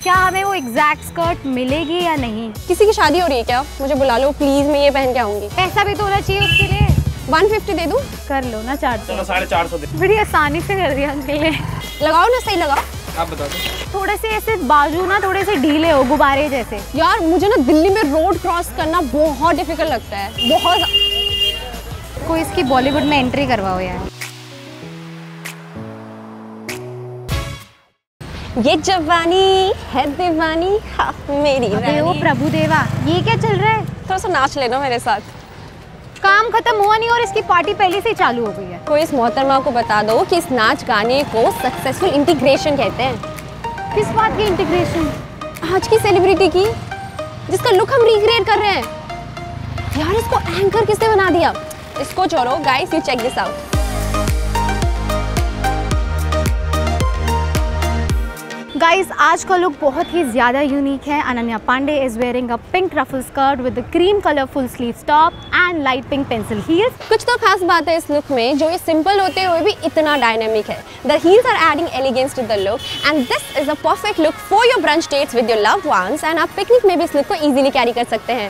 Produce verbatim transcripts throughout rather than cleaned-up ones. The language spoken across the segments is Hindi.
क्या हमें वो एग्जैक्ट स्कर्ट मिलेगी या नहीं। किसी की शादी हो रही है क्या? मुझे बुला लो प्लीज, मैं ये पहन के आऊंगी। पैसा भी तो होना चाहिए उसके लिए। वन फिफ्टी दे दूं? कर लो ना चार सौ। चलो साढ़े चार सौ दे। बड़ी आसानी से कर दिया अंकल ने। लगाओ ना, सही लगाओ। आप बता दो। थोड़े से ऐसे बाजू ना थोड़े से ढीले हो, गुब्बारे जैसे। यार मुझे ना दिल्ली में रोड क्रॉस करना बहुत डिफिकल्ट लगता है, बहुत। कोई इसकी बॉलीवुड में एंट्री करवाओ यार। ये जवानी है दीवानी, हाँ मेरी अबे ओ रानी। प्रभु देवा, ये क्या चल रहा है? थोड़ा सा नाच लेना मेरे साथ। काम खत्म हुआ नहीं और इसकी पार्टी पहले से ही चालू हो गई है। कोई इस मोहतरमा को बता दो कि इस नाच गाने को सक्सेसफुल इंटीग्रेशन कहते हैं। किस बात की इंटीग्रेशन? आज की सेलिब्रिटी की, जिसका लुक हम रिक्रिएट कर रहे हैं। यार इसको एंकर किसने बना दिया? इसको छोड़ो guys, you check this out. Guys आज का लुक बहुत ही ज़्यादा यूनिक है। Ananya Pandey is wearing a pink truffle skirt with cream colour full sleeve top and light pink pencil heels. कुछ तो खास बात है इस लुक में, जो ये सिंपल होते हुए भी इतना डायनामिक है। The heels are adding elegance to the look and this is a perfect look for your brunch dates with your loved ones. And आप पिकनिक में भी इस लुक को इजीली कैरी कर सकते हैं।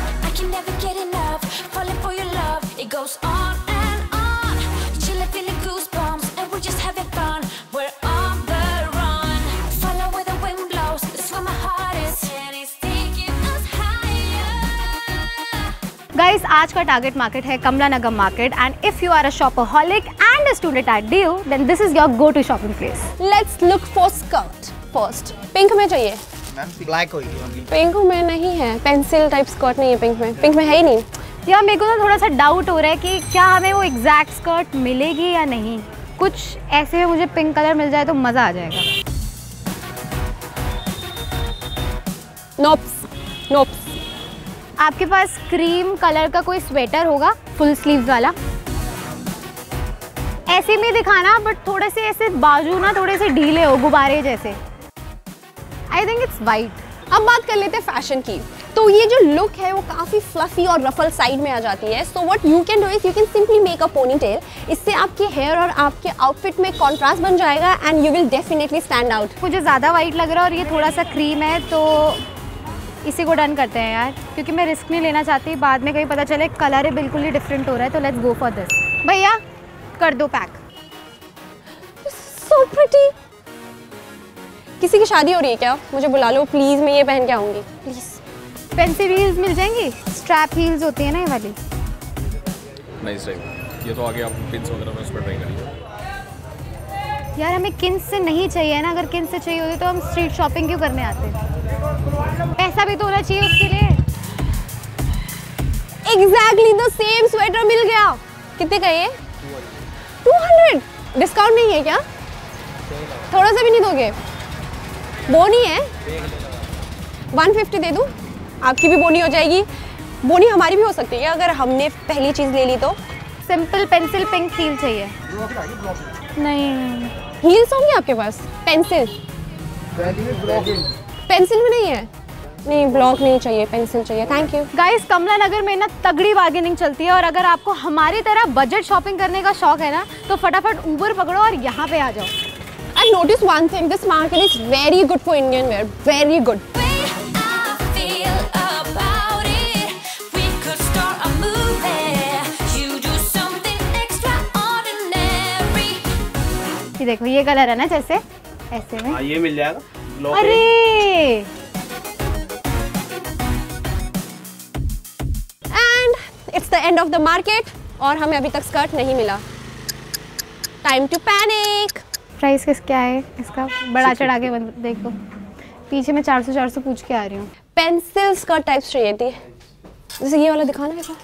गाइस आज का टारगेट मार्केट है Kamla Nagar market and if you are a shopaholic and a student at D U then this is your go to shopping place. Let's look for skirt first. Pink में चाहिए? ब्लैक होगी। पिंक में नहीं है, पेंसिल टाइप स्कर्ट नहीं है पिंक में। पिंक में है ही नहीं। यार मेरे को तो थोड़ा सा डाउट हो रहा है कि क्या हमें वो एग्जैक्ट स्कर्ट मिलेगी या नहीं। कुछ ऐसे में मुझे पिंक कलर मिल जाए तो मज़ा आ जाएगा। Nopes, nopes. आपके पास क्रीम कलर का कोई स्वेटर होगा फुल स्लीव्स वाला? ऐसे में दिखाना बट थोड़े से ऐसे बाजू ना थोड़े से ढीले हो, गुब्बारे जैसे। I think it's white. अब बात कर लेते हैं फैशन की। तो ये जो लुक है वो काफ़ी फ्लफी और रफल साइड में आ जाती है। So what you can do is you can simply make a ponytail. इससे आपके हेयर और आपके आउटफिट में कॉन्ट्रास्ट बन जाएगा and you will definitely stand out. मुझे ज़्यादा वाइट लग रहा है और ये थोड़ा सा क्रीम है, तो इसी को डन करते हैं यार, क्योंकि मैं रिस्क नहीं लेना चाहती बाद में कहीं पता चले कलर ही बिल्कुल ही डिफरेंट हो रहा है। तो लेट्स गो फॉर दिस। भैया कर दो पैक। So pretty. किसी की शादी हो रही है क्या? मुझे बुला लो प्लीज, मैं ये पहन के आऊंगी प्लीज। पेंसिल हील्स मिल जाएंगी? स्ट्रैप हील्स होती है ना ये वाली। Nice drive. ये तो आगे आप पिंस वगैरह में उस पर ट्राई करिए। यार हमें किन्स से नहीं चाहिए ना, अगर किन्स से चाहिए होती तो हम स्ट्रीट शॉपिंग क्यों करने आते। पैसा भी तो होना चाहिए उसके लिए। एग्जैक्टली द सेम स्वेटर मिल गया। कितने का ये? Two hundred. डिस्काउंट नहीं है क्या? थोड़ा सा भी नहीं दोगे? बोनी है? वन फिफ्टी दे दूं? आपकी भी बोनी हो जाएगी। बोनी हमारी भी हो सकती है अगर हमने पहली चीज ले ली तो। सिंपल पेंसिल पिंक हील चाहिए। नहीं हील्स होंगी आपके पास? पेंसिल पेंसिल भी नहीं है? नहीं ब्लॉक नहीं चाहिए, पेंसिल चाहिए। Thank you. Guys Kamla Nagar में ना तगड़ी बार्गेनिंग चलती है और अगर आपको हमारी तरह बजट शॉपिंग करने का शौक है ना तो फटाफट उबर पकड़ो और यहाँ पे आ जाओ। I noticed one thing, this market is very good for Indian wear, very good. ये देखो ये कलर है ना जैसे ऐसे में। हाँ ये मिल जाएगा। अरे And it's the end of the market और हमें अभी तक स्कर्ट नहीं मिला। Time to panic. प्राइस किस क्या है इसका? बड़ा चढ़ा के देखो, पीछे मैं चार सौ चार सौ पूछ के आ रही हूँ। पेंसिल स्कर्ट टाइप्स चाहिए थी, जैसे ये वाला दिखाना है।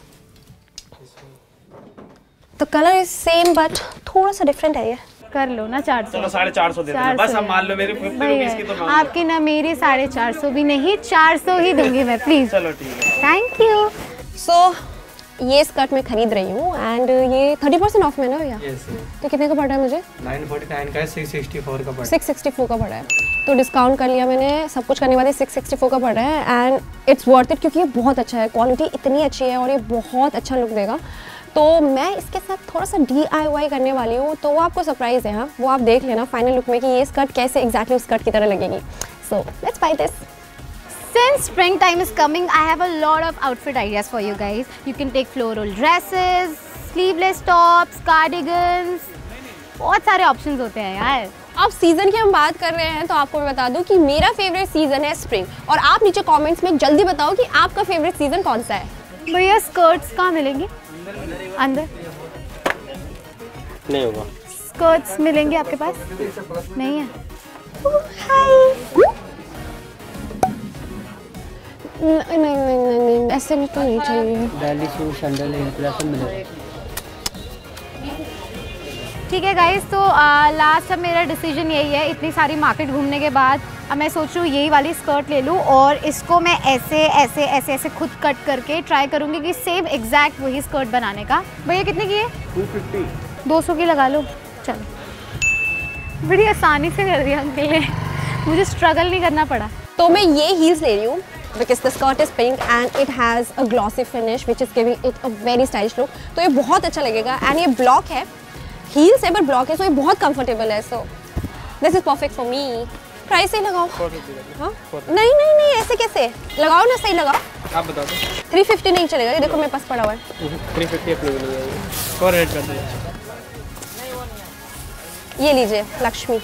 तो कलर इज सेम बट थोड़ा सा डिफरेंट है ये। कर लो ना चार सौ। चलो साढ़े चार सौ दे दो बस। अब मान लो मेरी फिफ्टी रुपीस की तो आपकी ना मेरी साढ़े चार सौ भी नहीं, चार सौ ही दूंगी मैं प्लीज। चलो ठीक है। Thank you. सो ये स्कर्ट मैं खरीद रही हूँ एंड ये थर्टी परसेंट ऑफ में ना भैया? yes, तो कितने का पड़ रहा है मुझे? नाइन फोर्टी नाइन का है, सिक्स सिक्सटी फोर का पड़ रहा है। सिक्स सिक्सटी फोर का पड़ रहा है। तो डिस्काउंट कर लिया मैंने, सब कुछ करने के बाद सिक्स सिक्सटी फोर का पड़ रहा है एंड इट्स वर्थ इट क्योंकि ये बहुत अच्छा है, क्वालिटी इतनी अच्छी है और ये बहुत अच्छा लुक देगा। तो मैं इसके साथ थोड़ा सा डी आई वाई करने वाली हूँ, तो वो आपको सरप्राइज़ है। हाँ वो आप देख लेना फाइनल लुक में कि ये स्कर्ट कैसे एग्जैक्टली उस स्कर्ट की तरह लगेगी। So let's buy this. Since springtime is coming, I have a lot of outfit ideas for you guys. You can take floral dresses, sleeveless tops, cardigans. बहुत सारे options होते हैं यार. अब सीज़न की हम बात कर रहे हैं तो आपको मैं बता दूं कि मेरा फेवरेट सीज़न है स्प्रिंग, और आप नीचे कमेंट्स में जल्दी बताओ कि आपका फेवरेट सीज़न कौन सा है. भैया स्कर्ट्स कहाँ मिलेंगी? अंदर नहीं होगा. स्कर्ट्स मिलेंगे आपके पास? नहीं है. नहीं नहीं नहीं नहीं ऐसे नहीं तो नहीं चाहिए. दिल्ली शूज सैंडल इंप्रेशन मिलेगा. ठीक है गाइस, तो लास्ट अब मेरा डिसीजन यही है. इतनी सारी मार्केट घूमने के बाद अब मैं सोच रही हूँ यही वाली स्कर्ट ले लूँ और इसको मैं ऐसे ऐसे ऐसे ऐसे खुद कट करके ट्राई करूँगी कि सेम एग्जैक्ट वही स्कर्ट बनाने का. भैया कितने की है? Two fifty. दो सौ की लगा लो. चलो, बड़ी आसानी से कर दिया अंकल ने, मुझे स्ट्रगल नहीं करना पड़ा. तो मैं ये हील्स ले रही हूँ because the skirt is pink and it has a glossy finish which is giving it a very stylish look. तो ये बहुत अच्छा लगेगा एंड ये ब्लॉक है, हील्स है पर ब्लॉक है, तो ये बहुत कंफर्टेबल है. So this is perfect for me. Price सही लगाओ. हाँ नहीं नहीं नहीं ऐसे कैसे लगाओ ना, सही लगाओ. आप बता दो. थ्री फिफ्टी नहीं चलेगा, ये देखो मेरे पास पड़ा हुआ है. थ्री फिफ्टी अपने मिल जाएगी. और रेट कर दो. ये लीजिए Lakshmi.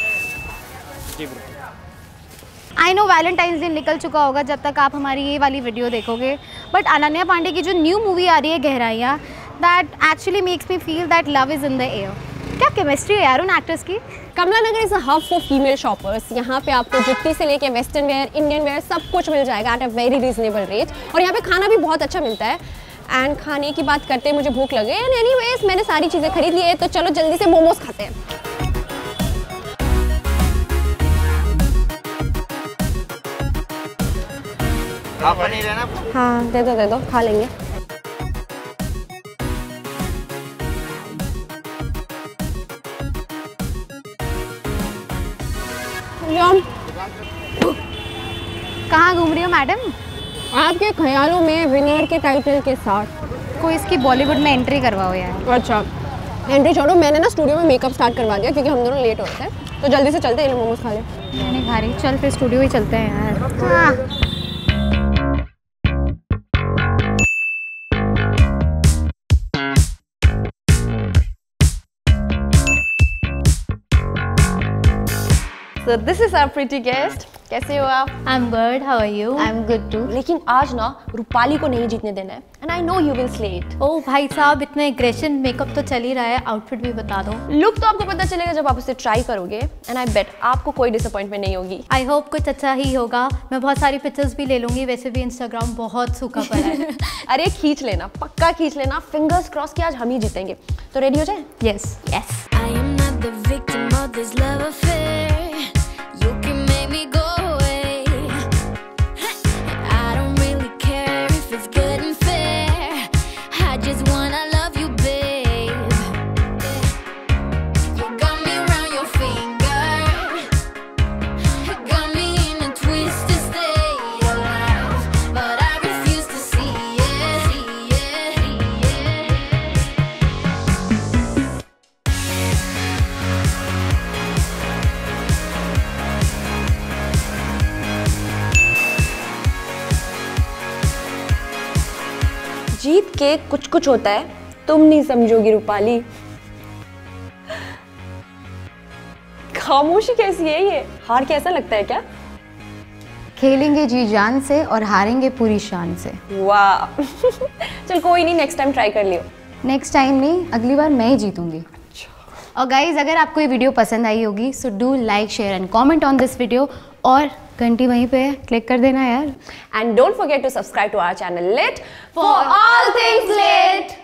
I know Valentine's day निकल चुका होगा जब तक आप हमारी ये वाली वीडियो देखोगे, बट अनन्या पांडे की जो न्यू मूवी आ रही है गहराइयाँ, that actually makes me feel that love is in the air. क्या केमिस्ट्री है यार उन एक्टर्स की. Kamla Nagar is a hub for female shoppers. यहाँ पे आपको जुत्ती से लेके वेस्टर्न वेयर, इंडियन वेयर सब कुछ मिल जाएगा at a very reasonable rate. और यहाँ पे खाना भी बहुत अच्छा मिलता है. एंड खाने की बात करते मुझे भूख लगे एंड एनीवेज मैंने सारी चीज़ें खरीद ली है, तो चलो जल्दी से मोमोज खाते हैं. आप पनीर है ना? हाँ दे दो दे दो, खा लेंगे. कहाँ घूम रही हो मैडम? आपके ख्यालों में विनर के टाइटल के साथ कोई इसकी बॉलीवुड में एंट्री करवाओ यार. अच्छा एंट्री छोड़ो, मैंने ना स्टूडियो में मेकअप स्टार्ट करवा दिया क्योंकि हम दोनों लेट हो रहे थे. तो जल्दी से चलते हैं, मोमोज खा ले. मैं नहीं खा रही. चल फिर स्टूडियो ही चलते हैं यार. हाँ. So this is our pretty guest. कैसे हो आप? I'm good. How are you? I'm good too. लेकिन आज ना रूपाली को नहीं जीतने देना है. And I know you will slay it. ओ भाई साहब, इतना एग्रेशन. मेकअप तो चल ही रहा है, आउटफिट भी बता दो. लुक तो आपको पता चलेगा जब आप उसे ट्राई करोगे. And I bet आपको कोई डिसअपॉइंटमेंट नहीं होगी. आई होप कुछ अच्छा ही होगा. मैं बहुत सारी पिक्चर्स भी ले लूंगी. वैसे भी इंस्टाग्राम बहुत सूखा पड़ा है. अरे खींच लेना, पक्का खींच लेना. फिंगर्स क्रॉस कि आज हम ही जीतेंगे. तो रेडी हो जाए? Yes. Yes. I am not the victim of this love affair. You can make me go away. I don't really care if it's good and fair. I just wanna love you, babe. You got me around your finger. Got me in a twisted state of life, but I refuse to see it. See it, see it. जीत के कुछ कुछ होता है, तुम नहीं समझोगी रूपाली. खामोशी कैसी है ये? हार के ऐसा लगता है क्या? खेलेंगे जी जान से और हारेंगे पूरी शान से. वाह. चल कोई नहीं, नेक्स्ट टाइम ट्राई कर लियो. नेक्स्ट टाइम नहीं, अगली बार मैं ही जीतूंगी. और गाइज अगर आपको ये वीडियो पसंद आई होगी so do like share and comment on this video, और घंटी वहीं पे है, क्लिक कर देना यार. And don't forget to subscribe to our channel lit for all things lit.